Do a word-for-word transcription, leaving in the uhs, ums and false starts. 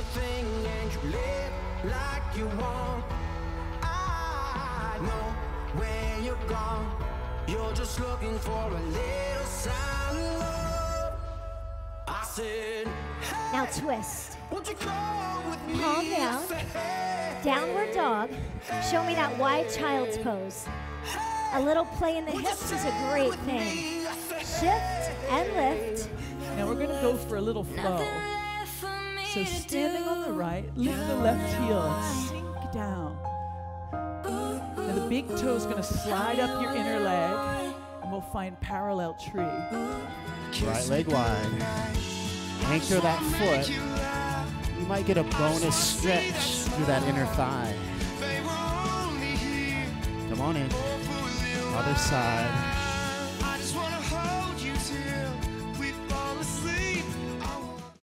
thing and you live like you want. I know when you're gone, you're just looking for a little sign of love. I said, hey, Now twist. won't you come with me? Calm down. Downward dog. Show me that wide child's pose. A little play in the hips is a great thing. Shift and lift. Now we're gonna go for a little flow. So standing on the right, lift the left heel and sink down. Now the big toe is gonna slide up your inner leg, and we'll find parallel tree. Right leg wide. Anchor that foot. You might get a bonus stretch through that inner thigh. Come on in. Other side.